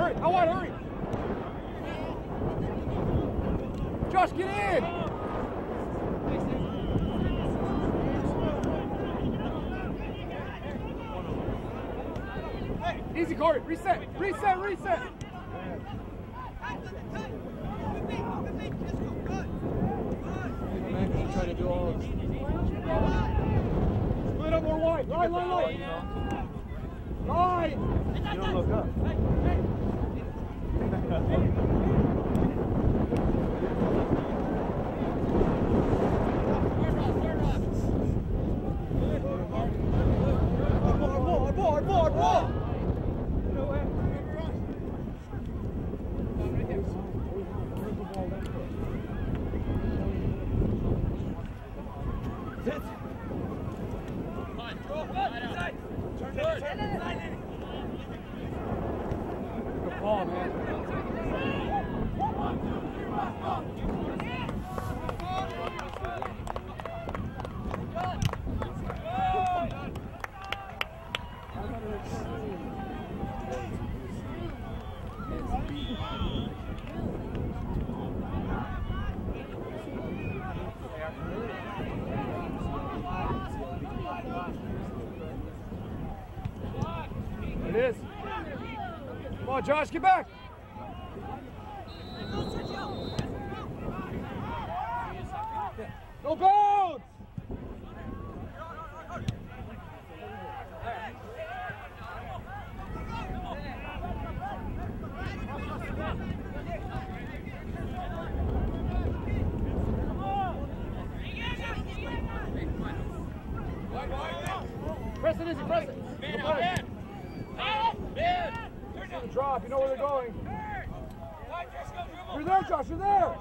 hurry! How wide, hurry! Josh, get in! Easy, Corey. Reset. Reset. Reset. Trying to do all of split up more wide. Line. Line. You don't look up. Ball. Good ball, man. It is. Come on, Josh, get back. No bounds. Press it, Izzy, press it. Drop, you know where they're going. You're there, Josh, you're there.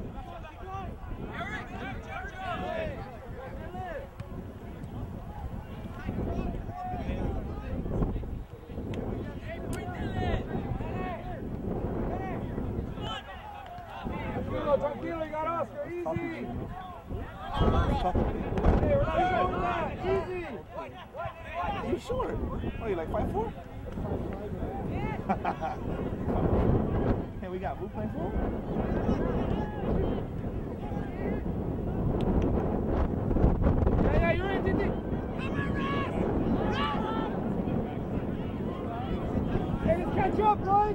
Tranquilo, you got Oscar, easy. Hey, we're not showing that, easy. You short? Oh, you like 5'4"? Hey, we got Blue playing full? Yeah, you're in, Titi. Hey, let's catch up, bud.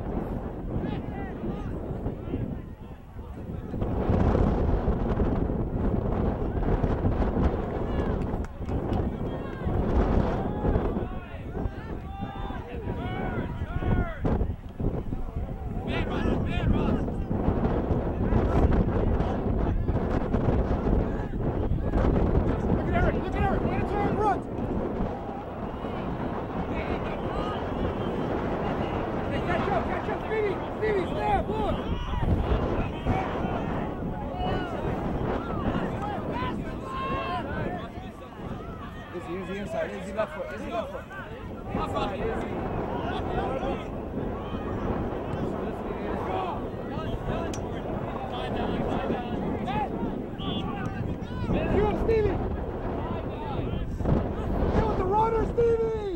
Easy inside, easy left foot, Inside, easy. You up, Stevie! Get with the runner, Stevie!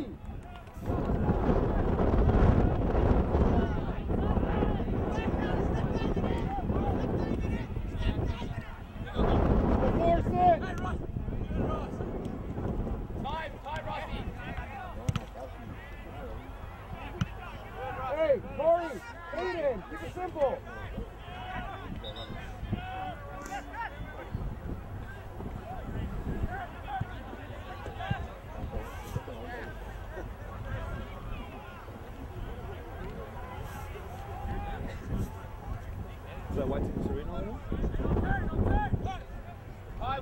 Force it! Hey, Corey, Aiden, keep it simple. Is that white team Serena over there? Five.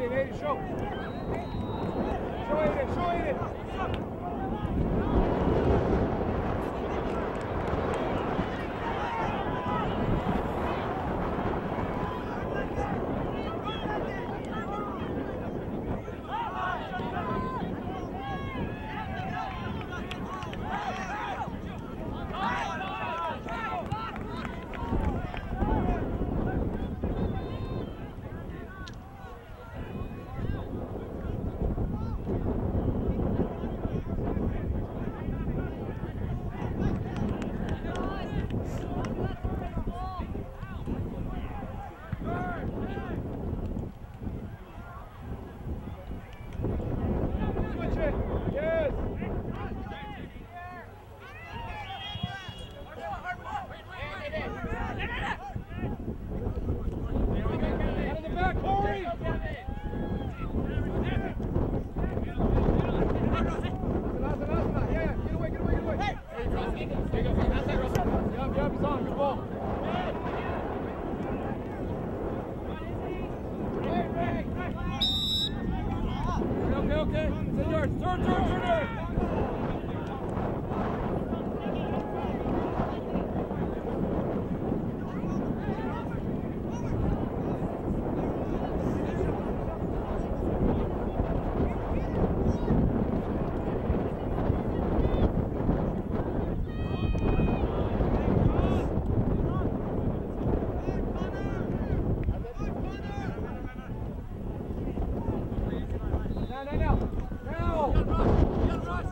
Aiden, show. Show Aiden, show Aiden. Now.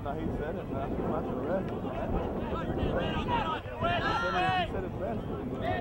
No, he said it, man. I think after the rest. He said it's best.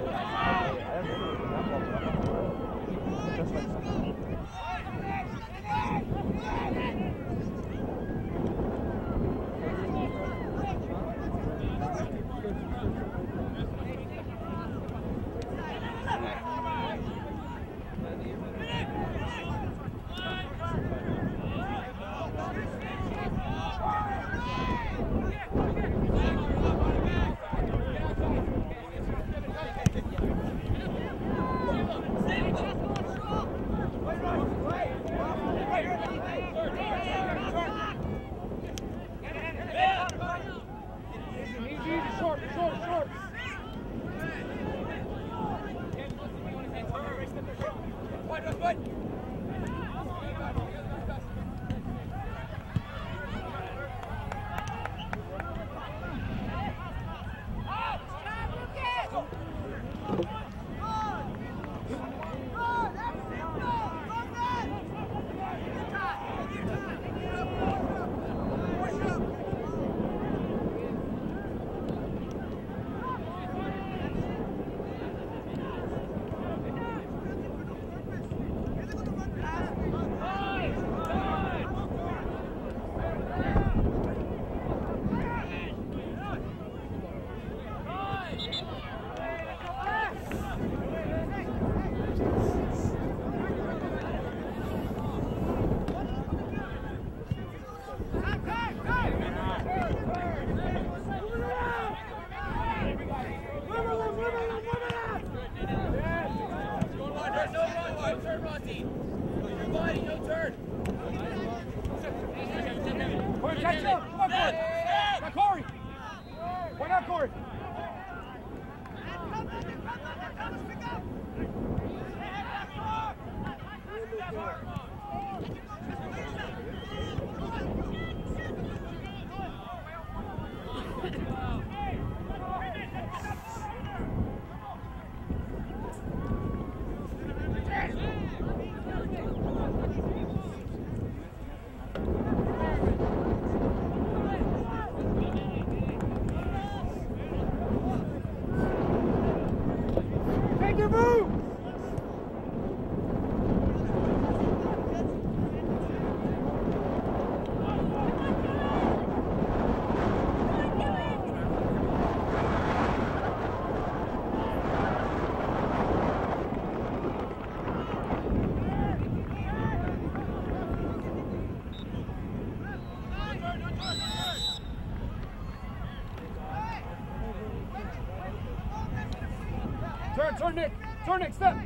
Turn, Nick. Turn, Nick. Step.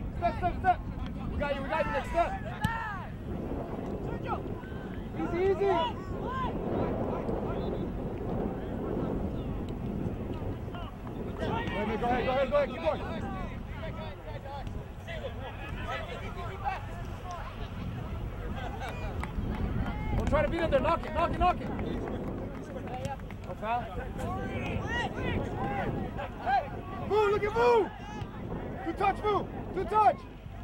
We got you, Nick. Step. Easy. Go ahead. Keep going. Don't try to beat it there. Knock it. No foul. Hey, move, look at move. Good touch, move. Good touch.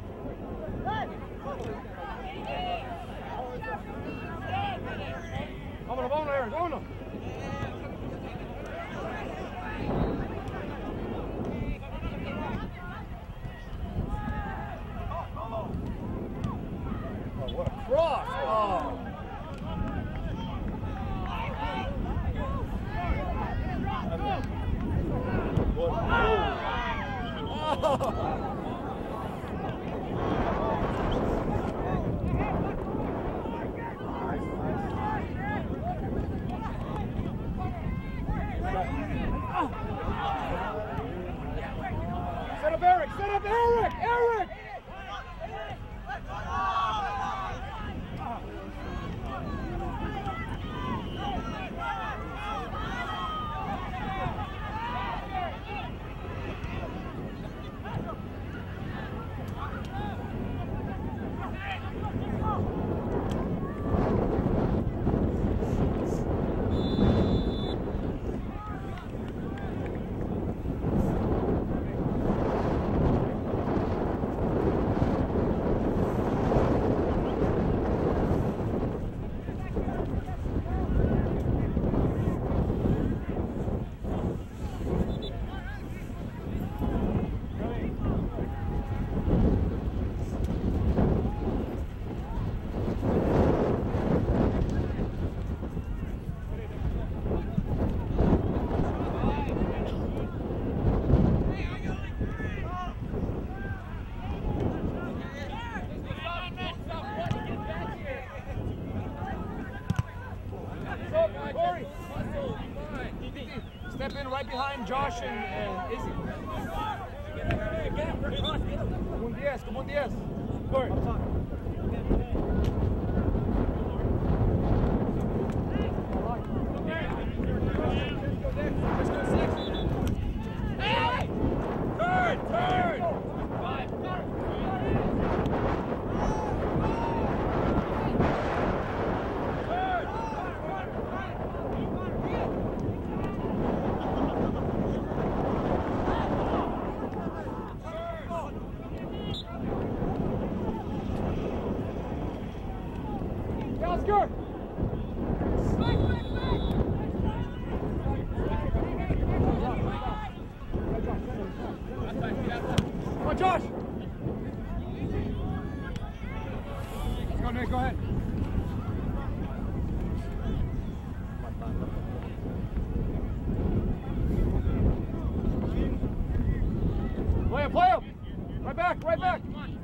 Vámonos, Aaron. Vámonos. Oh, what a cross. Oh. Set up Eric! sideline, Josh and Izzy. Come on, Diaz. Good. Up top. Oscar! Come on, Josh! Let's go, Nick, go ahead. Play him! Right back, right back!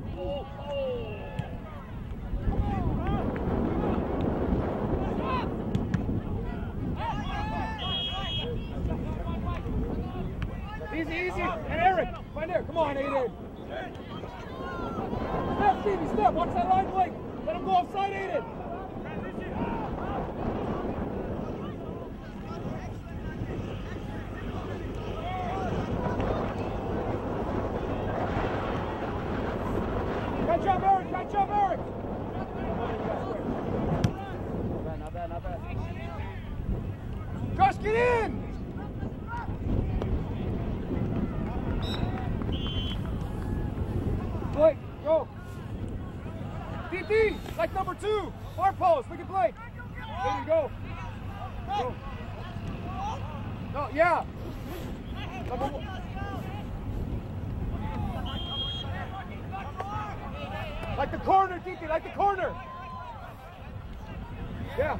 Easy, easy. And Eric, find there. Come on, Aiden. Step, Stevie, step. Watch that line, Blake. Let him go offside, Aiden. Catch up, Eric. Catch up, Eric. Not bad, not bad. Josh, get in. Blake, go. DT, like number 2. Far post, look at Blake. There you go. Go. No, yeah. Number 1. Like the corner, DT, like the corner. Yeah.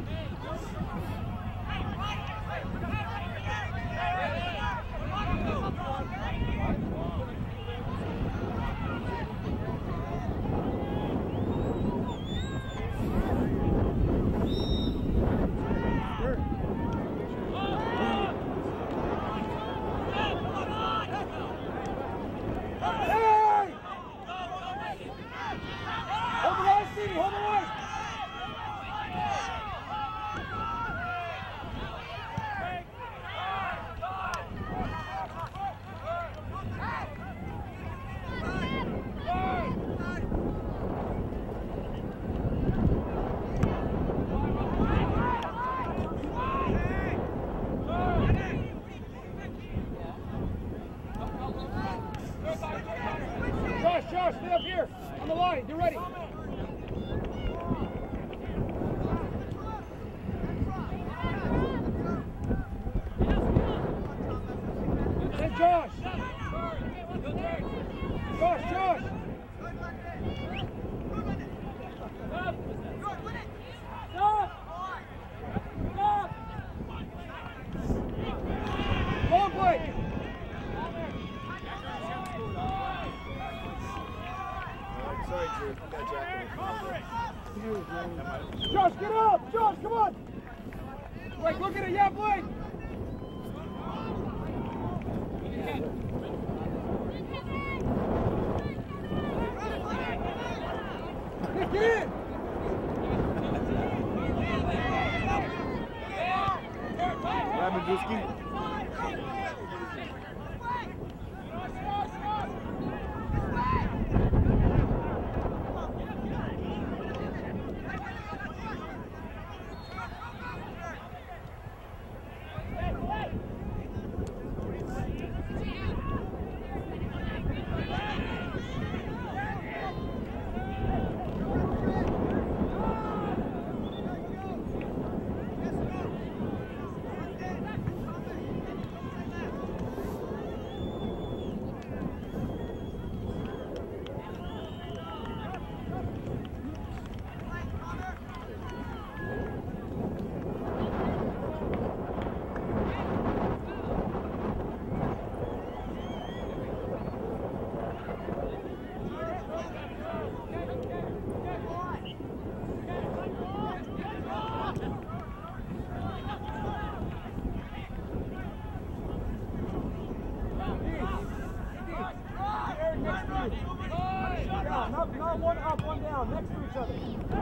Josh, stay up here on the line. You're ready. Hey, Josh. Josh. Long Blake. Sorry, Drew. Got Josh, get up! Josh, come on! Blake, look at it! Yeah, Blake! Get in! What happened, Drewski? Not one up, one down, next to each other.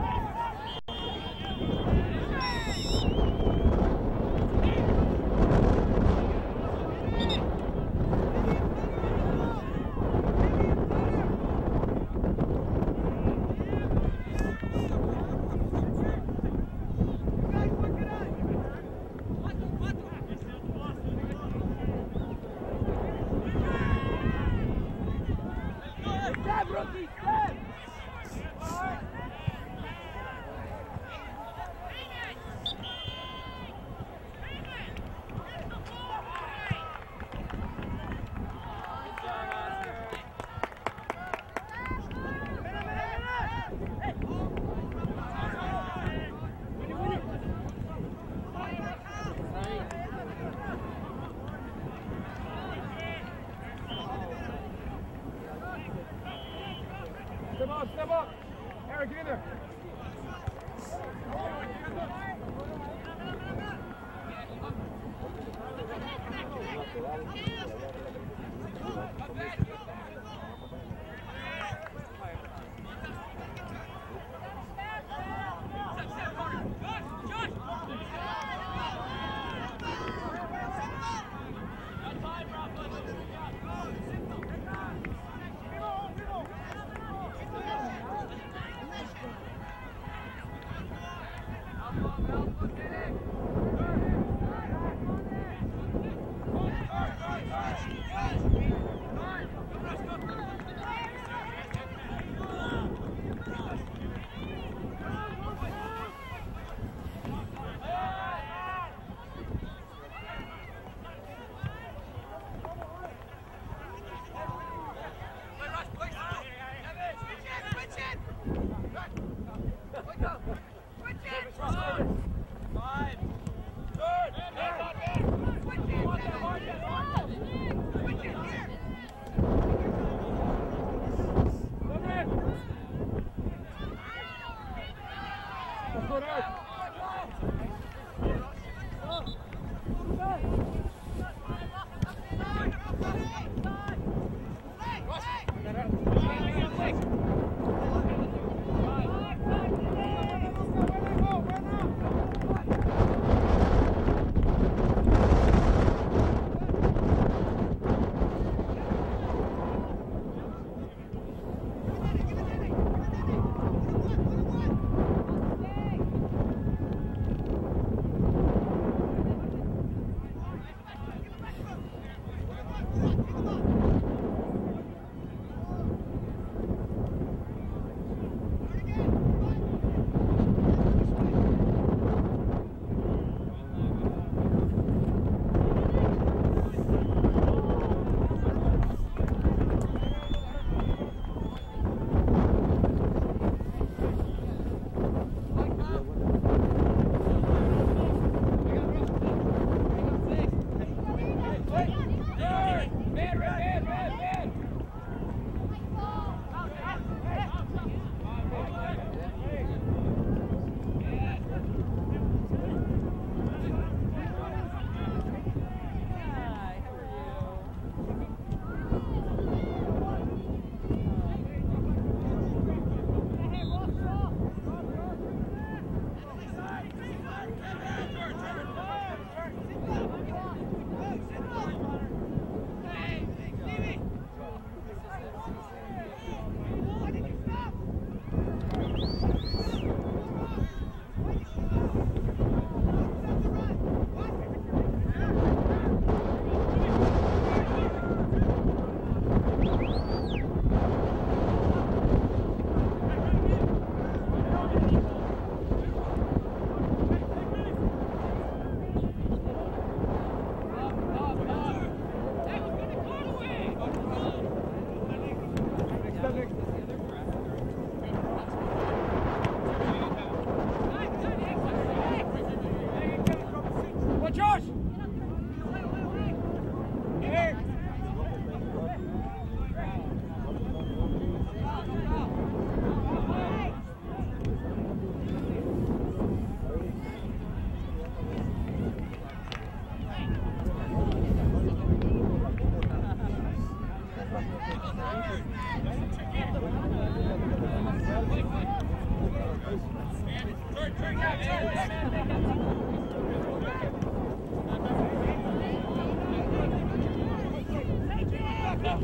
Step up! Eric, get in there!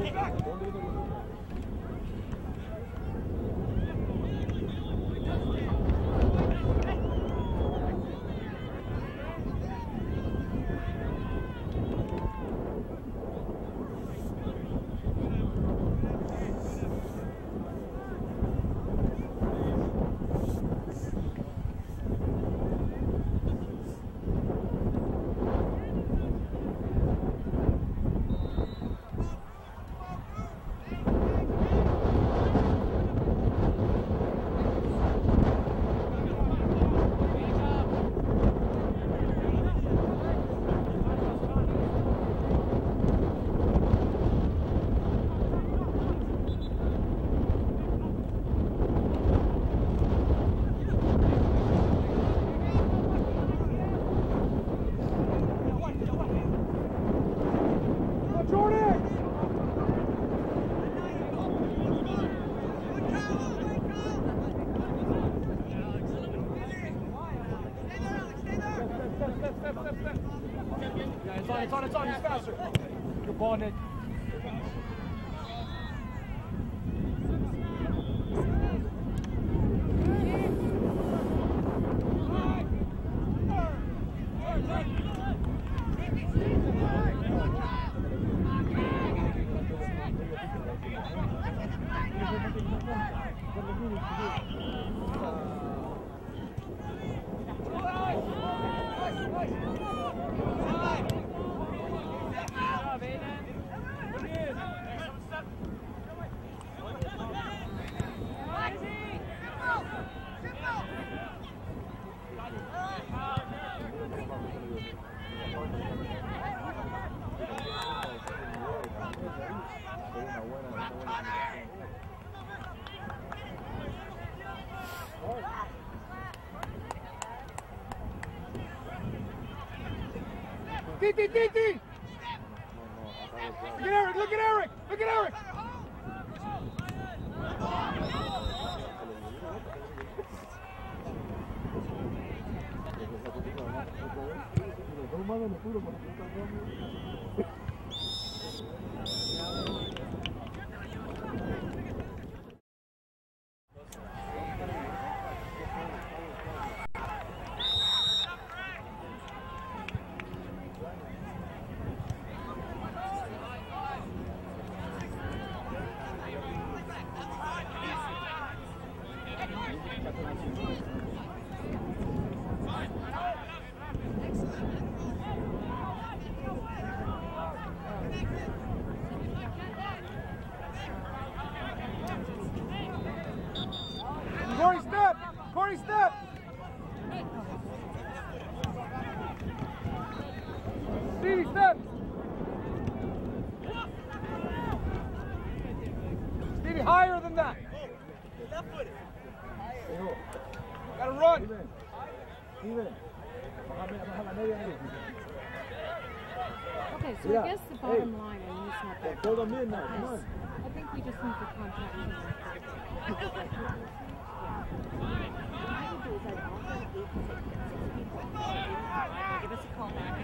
It's on, he's faster. Good ball, Nick. Titi! Look at Eric! Look at Eric! Look at Eric! Corey, step! Stevie, step! Stevie, higher than that! Gotta run! Okay, so I guess the bottom line, I mean, it's not that bad. I think we just need to contact him. What I would do is I'd offer 8 to 6 people. Give us a call back.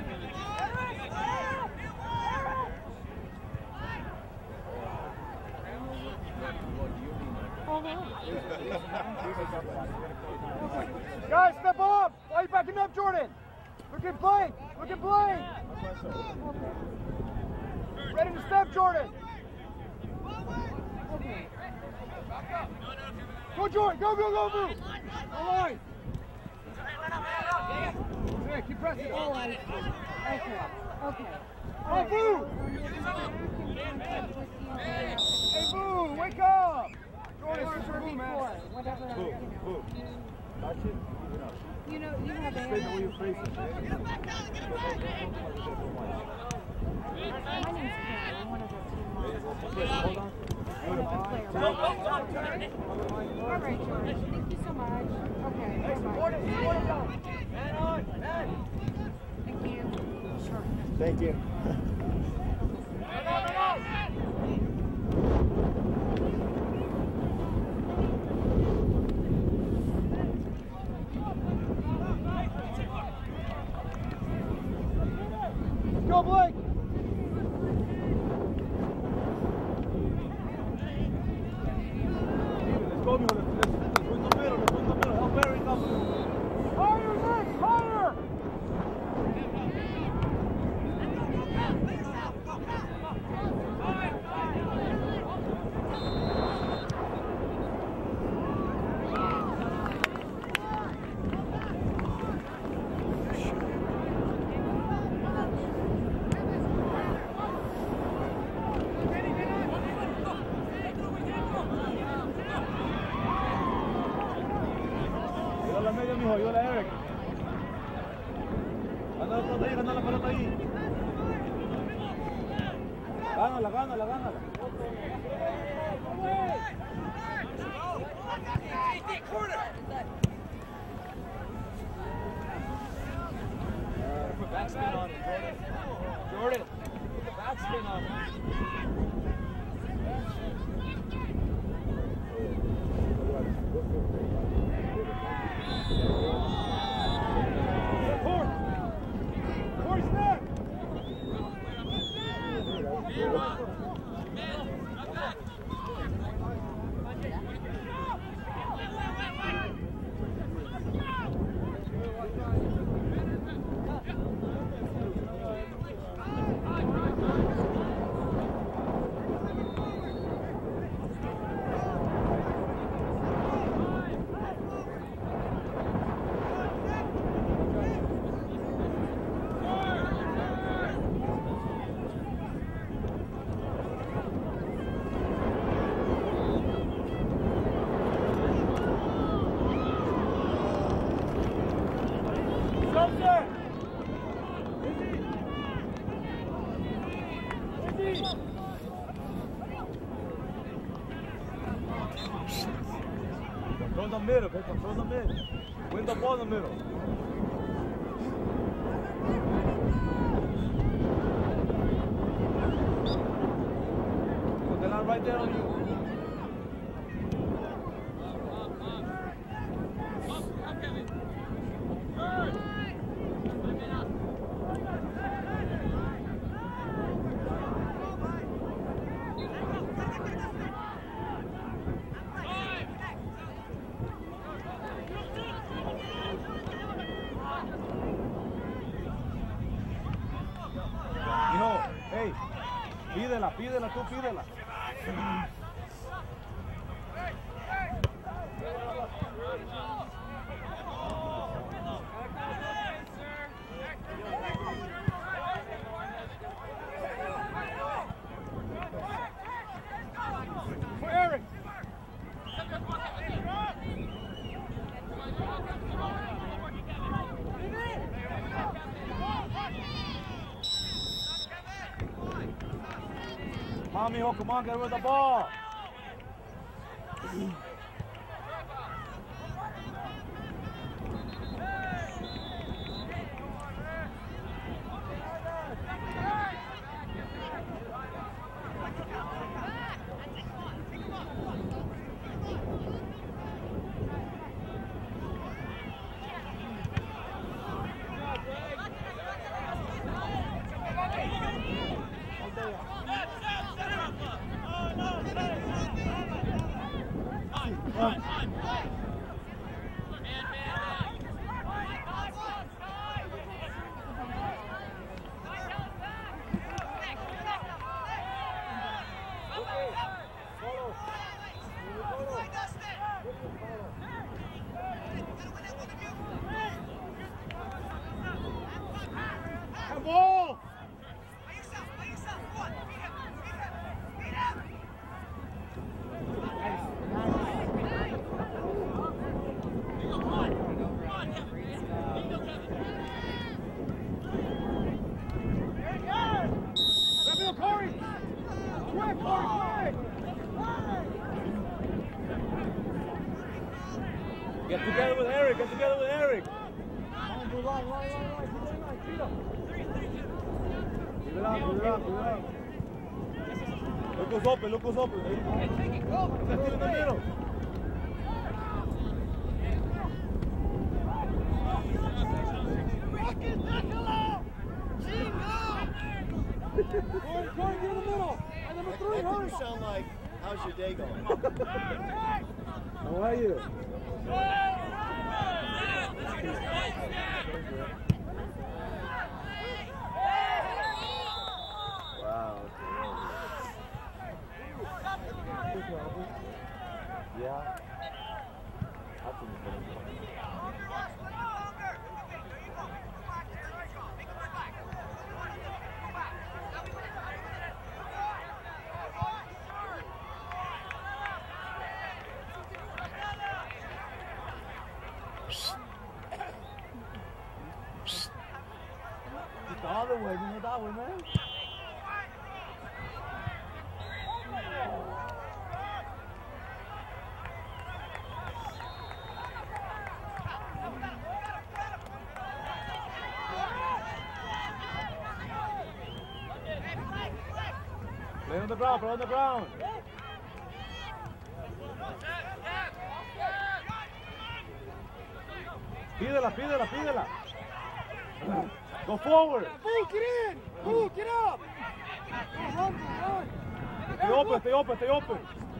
Guys, step up! Why are you backing up, Jordan? Look at Blake! Look at Blake! Ready to step, Jordan! Go, Jordan! Go, go, go, Blue! Go line! Yeah, keep pressing. Oh, I see. Okay. Okay. Oh, Blue! Hey, Blue, wake up! Jordan, it's your Blue, man. Whatever, you know, you have Stay the way you're facing. My name's Karen. I'm one of the team Hold on. All right, George. Thank you so much. Okay. Support it, support it, man on, man! Thank you. Sure. Thank you. Go, Blake! hijo, ayúdale a Eric. Gana la pelota ahí. Gánala. Put backspin on it, Jordan. Put the backspin on it. Corey, snap! Control the middle, okay? Control the middle. Win the ball in the middle. Put the line right there on you. Hey, pídela, tú pídela. For Eric. Come on, mijo, come on, get rid of the ball. Ball! Corey! Quick, Corey! Get together with Eric, get together with Eric. Give it up. Look who's open. Let's in the middle. Corey, get in the middle. And number 3, hurry. You sound like, how's your day going? How are you? Wow. Yeah. other way, vino that way, man. Play on the ground, play on the ground. Pídela, pídela, pídela. Go forward. Boo, get in. Boo, get up. Go, run, run. Stay open, stay open, stay open.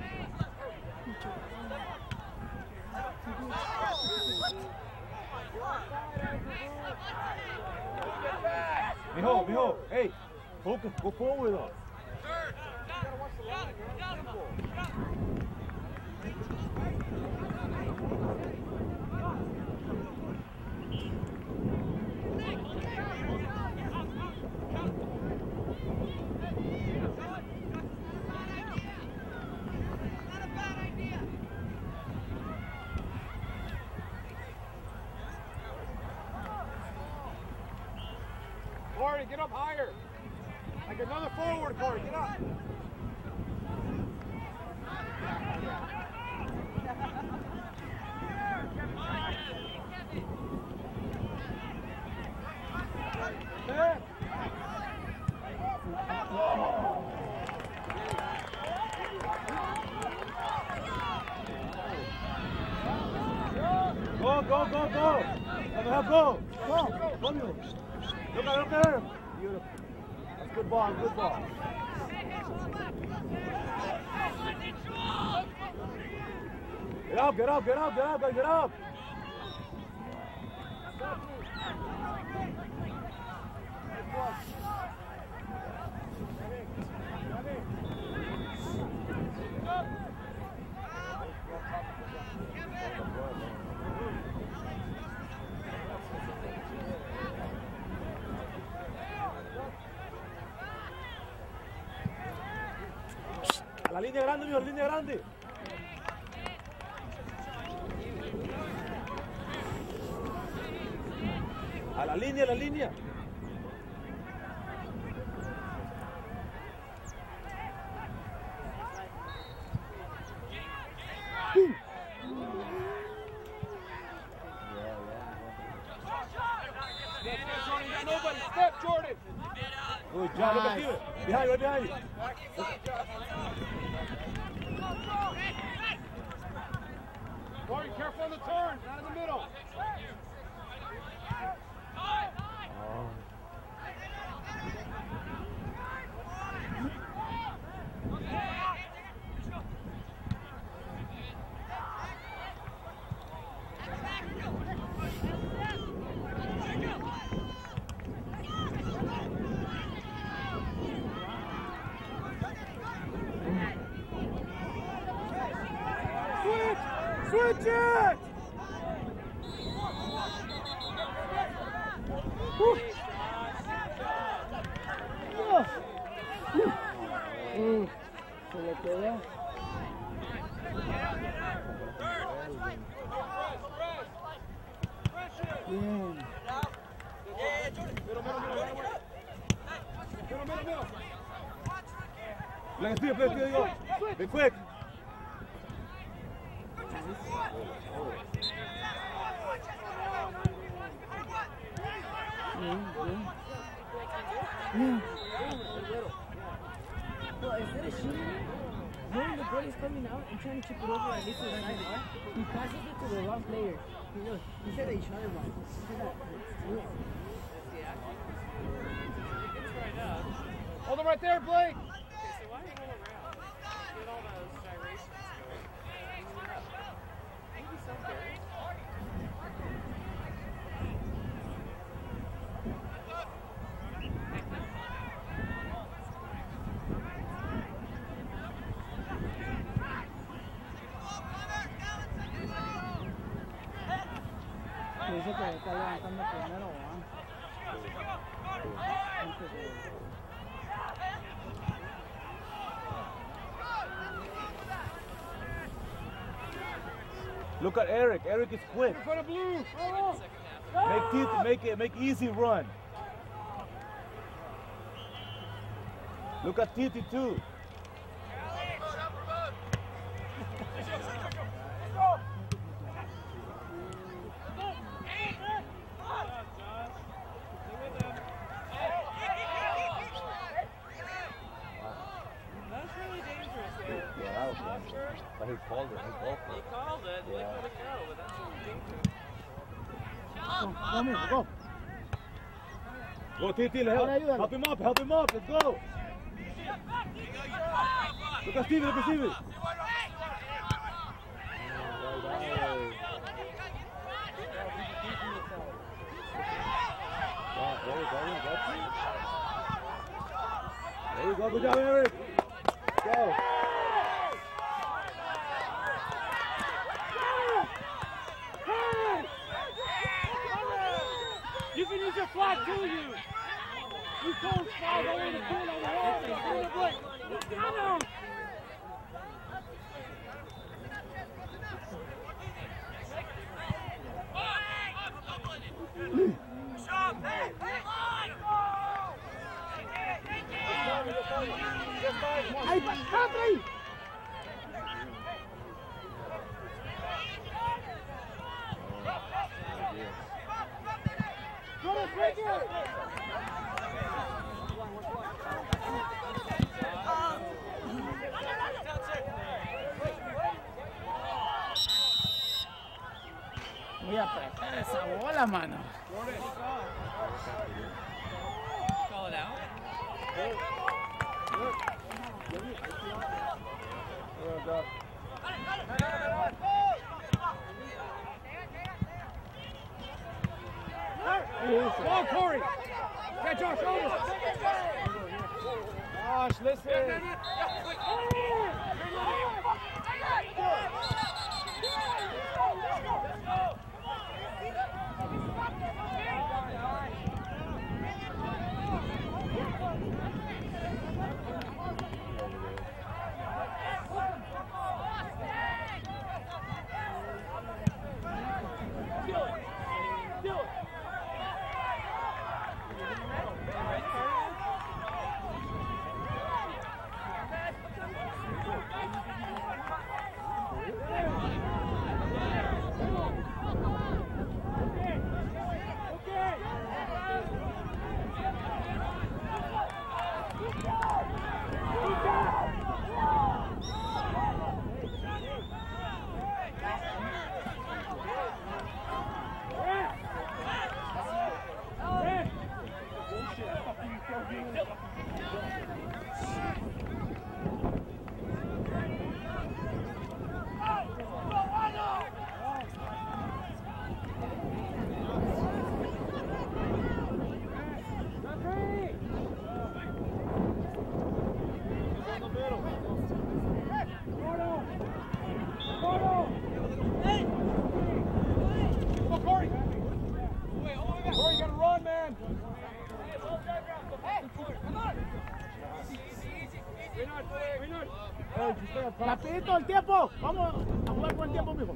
Mijo, hey, focus, go forward though. Corey, get up higher. Like another forward, Corey, get up. Go. Let me help go. Go, you. Look at her. Beautiful. That's good ball, good ball. Get up, guys, get up. La línea grande, mijo, la línea grande. A la línea. Step, Jordan. Good job, look at you. Behind you, right behind you. Corey, careful on the turn, not in the middle. Switch it! Se le quedó. Bien. Middle. Let's go. Be quick. Well, instead of shooting it, knowing the goal is coming out and trying to chip it over at least to the right, he passes it to the wrong player. He said that he shot it wrong. He said that. Hold him right there, Blake. Dice que está levantando primero, ¿verdad? Look at Eric. Eric is quick. For the blue. Make easy run. Look at Titi too. But he called it. He called it. Yeah. Let it go, but that's dangerous. Go. Go, Titi, help him up, let's go. Look at Stevie. There you go, good job, Eric. Go. You can use your flag too, you cold flag over the pool on the wall. Come on. Hey, Patrick! Go to Bridget! Voy a apretar esa bola, mano. Call it out. Come on, Corey! Get Josh over! Josh, listen! Rapidito el tiempo. Vamos a jugar con el tiempo, mijo.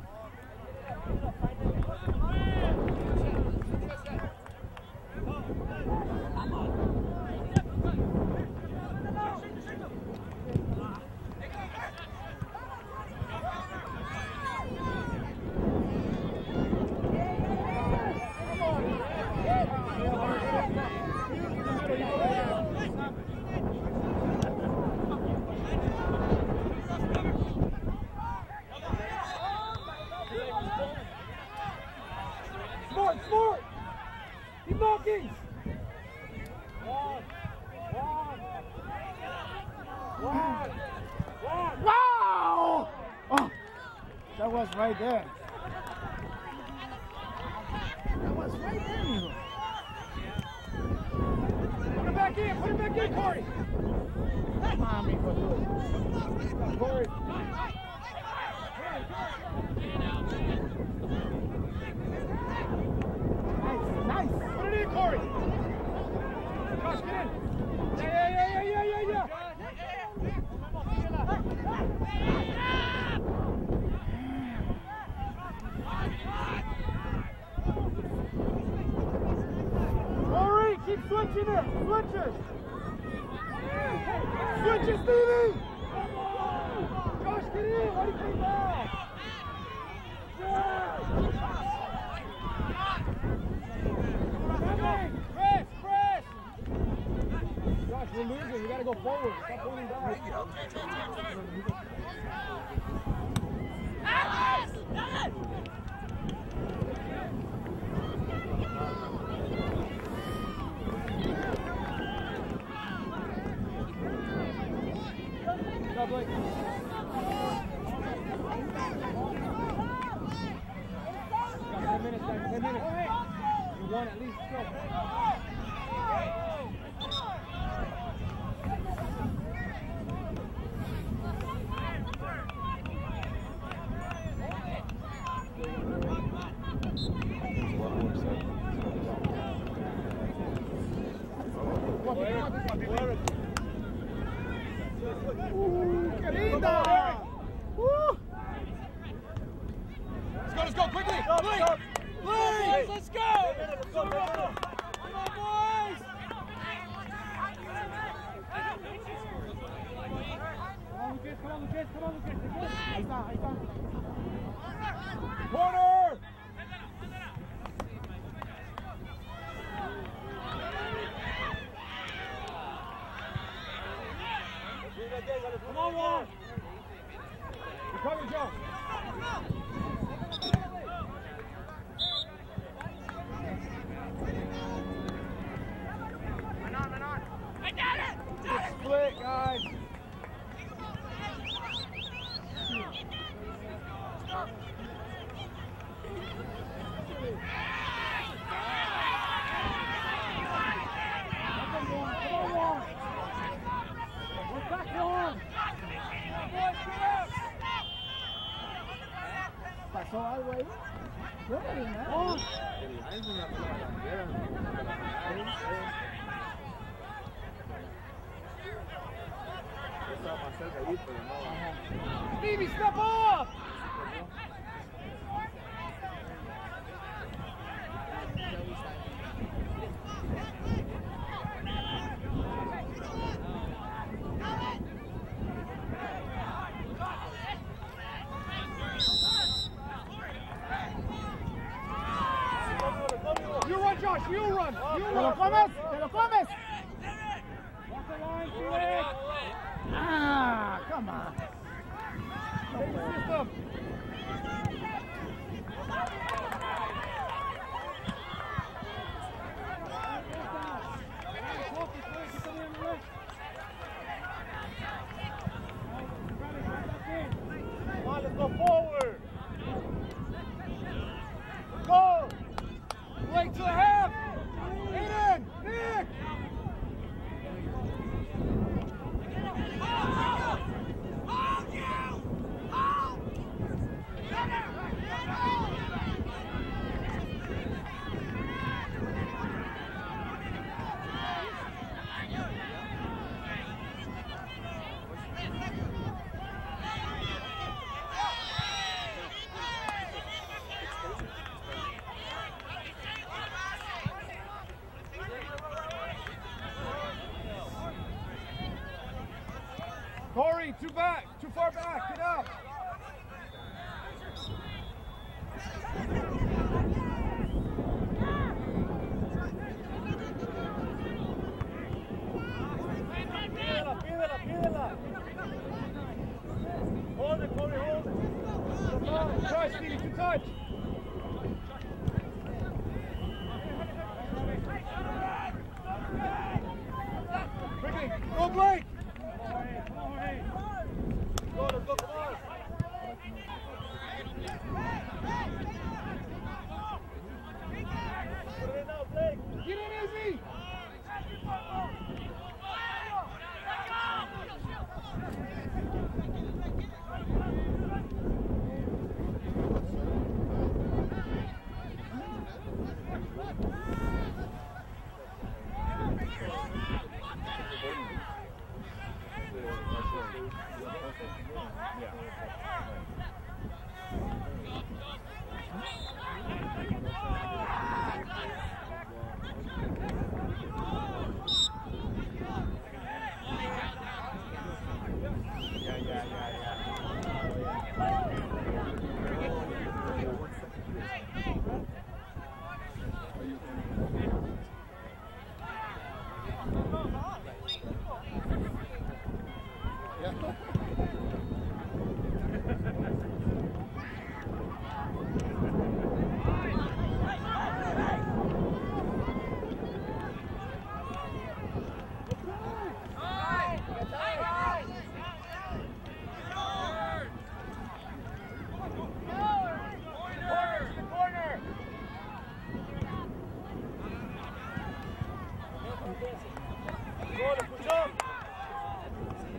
Sport! Keep knocking! Wow! Oh, that was right there. That was right there, mijo. Put it back in, Corey! Come on, mijo, do it. Corey! Nice. Put it in, Corey! Josh, get in! Yeah! Corey, keep switching it! Switches! Switch it, Stevie! Josh, get in! Why do you play back? Press! Press! Josh, we're losing. We gotta go forward. Stop pointing back. Go, Blake. 10 minutes, guys. 10 minutes. You won at least. Go. ¡Qué linda! Let's go, quickly! Please, let's go! Come on, boys! Come on, Lucas, come on, Lucas. Ahí está, ahí está. Corner! Come on, Juan! Recover, Joe! I got it! Split, guys! ¿Pasó algo ahí? Yo no vi nada. Stevie, step up! You run, Josh, you run! You run! ¡Te lo comes! ¡Te lo comes! Walk the line, Felix! Ah, come on. Take the system! Come on, let's go forward! Go! Blake to the half! Aiden! Nick! Corey, too far back, get up. Pídela. Hold it, Corey, hold it. Try, Stevie, to touch. Quickly, go Blake. Let's go, come on. Put it in now, Blake. Get in easy.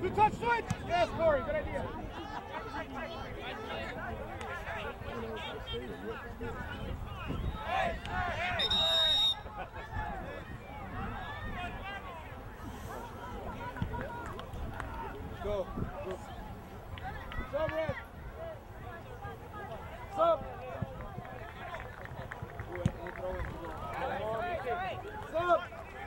Good touch switch! Yes, Corey, good idea. Go. Sub, Red. Sub. Sub.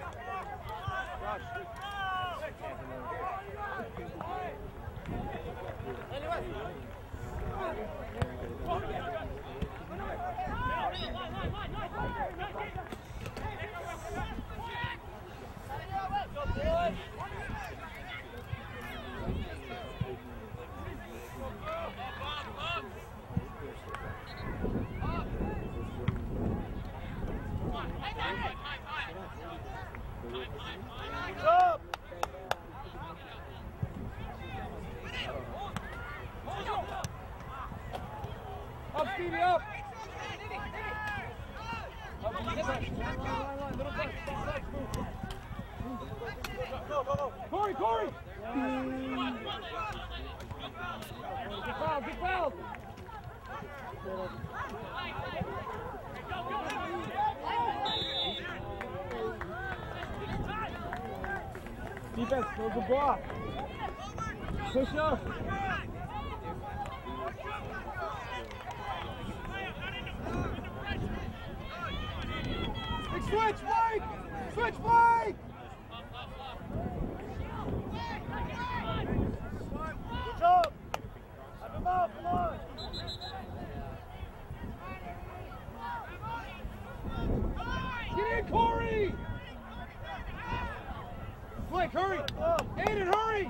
Up, Stevie, up! Corey, Corey! Get fouled, get fouled! Defense, throw the block. Push up. Big switch, Mike! Switch, Mike! Good job. Have him out, come on. Get in, Corey! Blake, hurry! Aiden, hurry!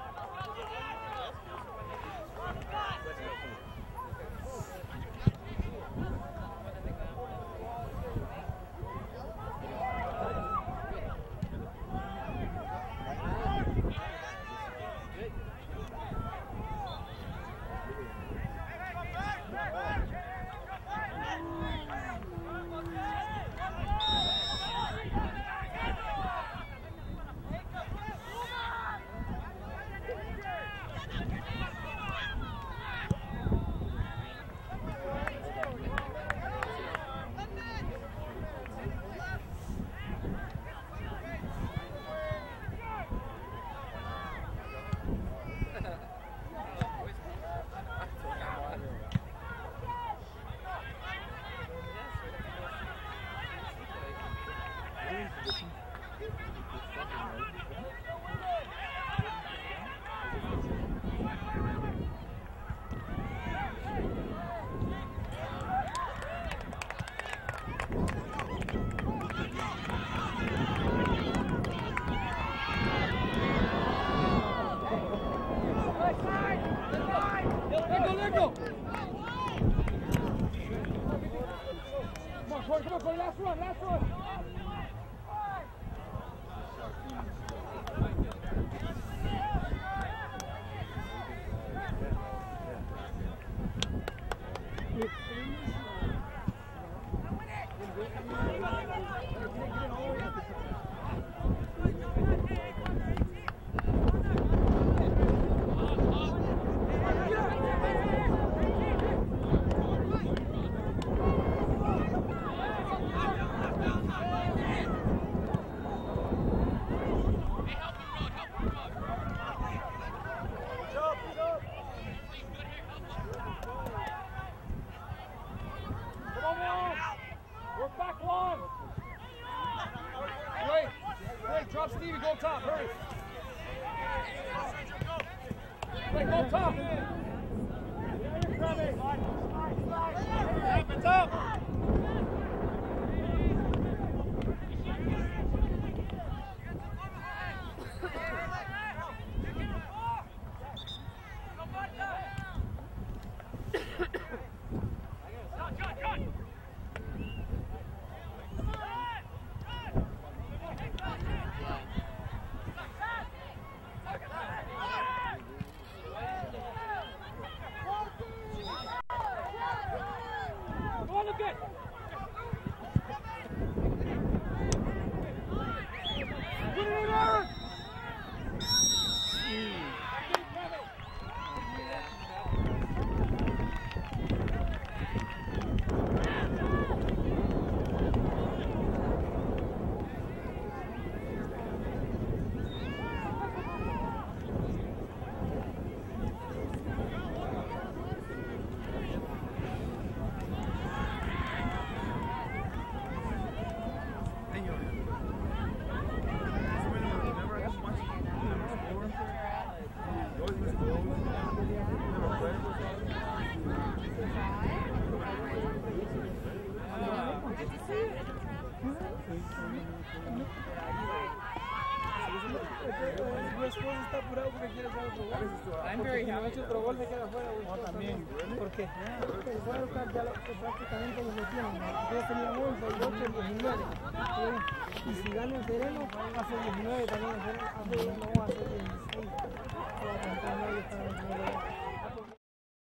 Come on, Corey, last run, last run. Drop Stevie, go top, hurry. Wait, go top. Up and up. Está apurado porque quiere hacer otro gol. I'm very happy. Otro gol se queda fuera. También. ¿Por qué? Porque el juego ya prácticamente lo metieron. Entonces tenían 11, 8, 19. Y si gana el Sereno, hace 19 también. No va a hacer 16.